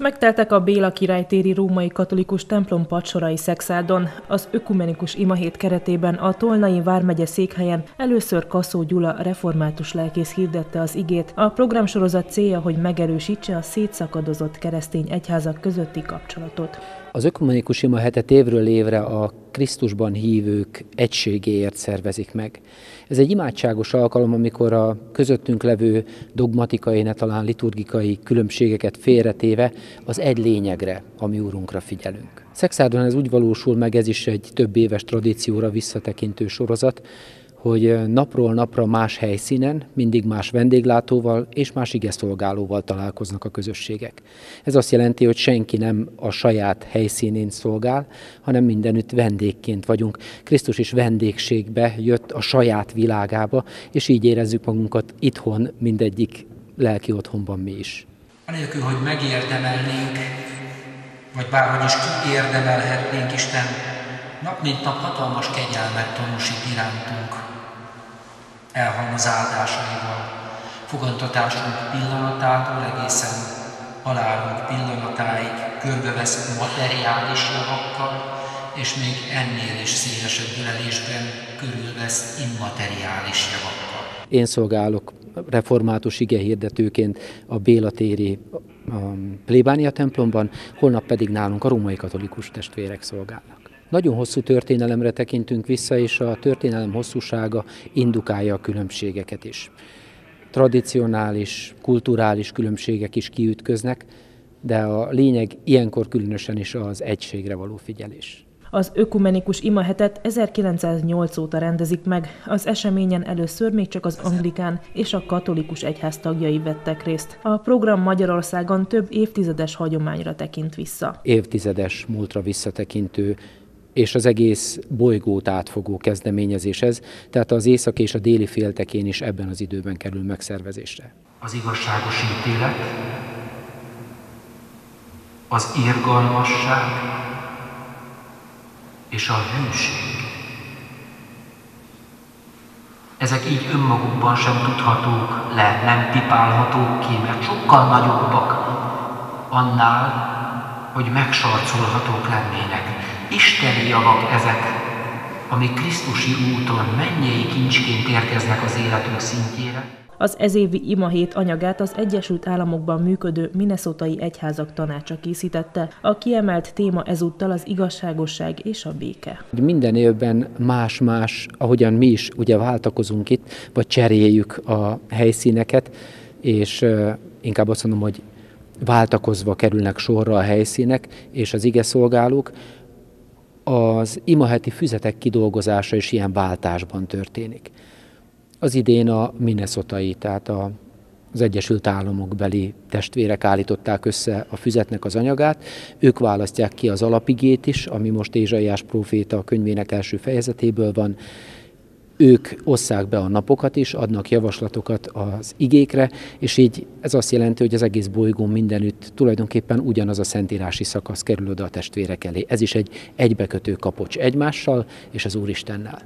Megteltek a Béla Király téri római katolikus templom padsorai Szekszádon. Az ökumenikus imahét keretében a Tolnai vármegye székhelyen először Kaszó Gyula református lelkész hirdette az igét. A programsorozat célja, hogy megerősítse a szétszakadozott keresztény egyházak közötti kapcsolatot. Az ökumenikus imahetet évről évre a Krisztusban hívők egységéért szervezik meg. Ez egy imádságos alkalom, amikor a közöttünk levő dogmatikai, ne talán liturgikai különbségeket félretéve az egy lényegre, a mi Úrunkra figyelünk. Szekszádon ez úgy valósul meg, ez is egy több éves tradícióra visszatekintő sorozat, hogy napról napra más helyszínen, mindig más vendéglátóval és más igeszolgálóval találkoznak a közösségek. Ez azt jelenti, hogy senki nem a saját helyszínén szolgál, hanem mindenütt vendégként vagyunk. Krisztus is vendégségbe jött a saját világába, és így érezzük magunkat itthon, mindegyik lelki otthonban mi is. Anélkül, hogy megérdemelnénk, vagy bárhogy is kiérdemelhetnénk, Isten nap mint nap hatalmas kegyelmet tanúsít irántunk. Elhalmoz áldásaival, fogantatásunk pillanatától egészen halálunk pillanatáig körbevesz materiális javakkal, és még ennél is szélesebb ölelésben körülvesz immateriális javakkal. Én szolgálok református igehirdetőként a Béla téri plébánia templomban, holnap pedig nálunk a római katolikus testvérek szolgálnak. Nagyon hosszú történelemre tekintünk vissza, és a történelem hosszúsága indukálja a különbségeket is. Tradicionális, kulturális különbségek is kiütköznek, de a lényeg ilyenkor különösen is az egységre való figyelés. Az ökumenikus imahetet 1908 óta rendezik meg. Az eseményen először még csak az anglikán és a katolikus egyház tagjai vettek részt. A program Magyarországon több évtizedes hagyományra tekint vissza. Évtizedes múltra visszatekintő és az egész bolygót átfogó kezdeményezés ez, tehát az északi és a déli féltekén is ebben az időben kerül megszervezésre. Az igazságos ítélet, az irgalmasság és a hűség. Ezek így önmagukban sem tudhatók le, nem pipálhatók ki, mert sokkal nagyobbak annál, hogy megsarcolhatók lennének. Isteni javak ezek, amik Krisztusi úton mennyei kincsként érkeznek az életünk szintjére. Az ezévi imahét anyagát az Egyesült Államokban működő Minnesotai Egyházak Tanácsa készítette. A kiemelt téma ezúttal az igazságosság és a béke. Minden évben más-más, ahogyan mi is ugye váltakozunk itt, vagy cseréljük a helyszíneket, és inkább azt mondom, hogy váltakozva kerülnek sorra a helyszínek és az igeszolgálók. Az imaheti füzetek kidolgozása is ilyen váltásban történik. Az idén a minnesotai, tehát az Egyesült Államok beli testvérek állították össze a füzetnek az anyagát. Ők választják ki az alapigét is, ami most Ézsaiás próféta könyvének első fejezetéből van. Ők osszák be a napokat is, adnak javaslatokat az igékre, és így ez azt jelenti, hogy az egész bolygón mindenütt tulajdonképpen ugyanaz a szentírási szakasz kerül oda a testvérek elé. Ez is egy egybekötő kapocs egymással és az Úristennel.